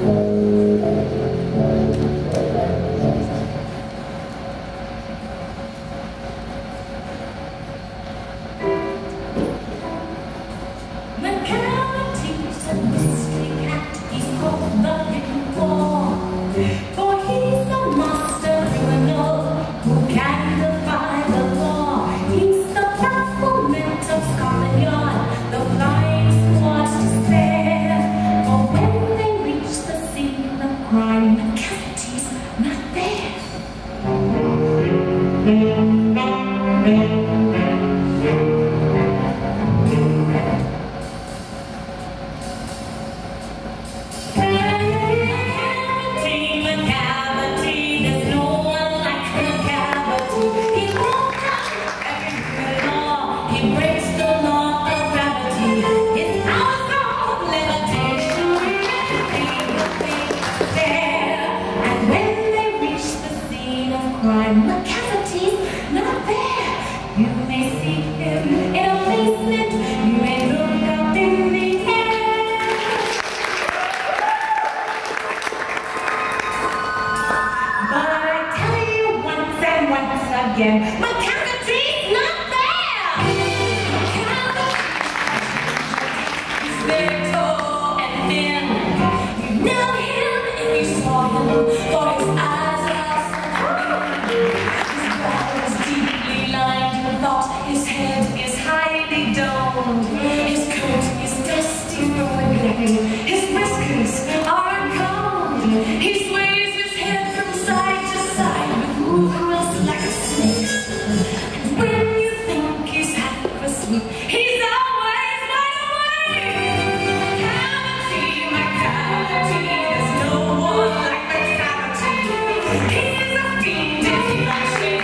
Again. McCafferty's not there! He's very tall and thin. You know him if you saw him, for his eyes are sunken. His brow is deeply lined with thought. His head is highly domed. His coat is dusty from the gray. His whiskers are uncombed. He sways his head from side to side with movements like a snake. And when you think he's half asleep, he's always wide awake. McCafferty, there's no one like McCafferty. He's a fiendish flashing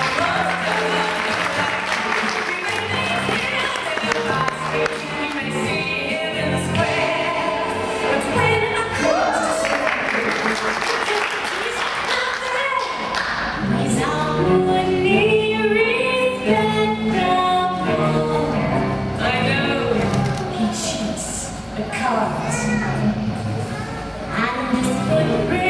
you may see him in the square, but when I come to he's not there. He's on one knee, respectable. I know he cheats the cards, and his footprint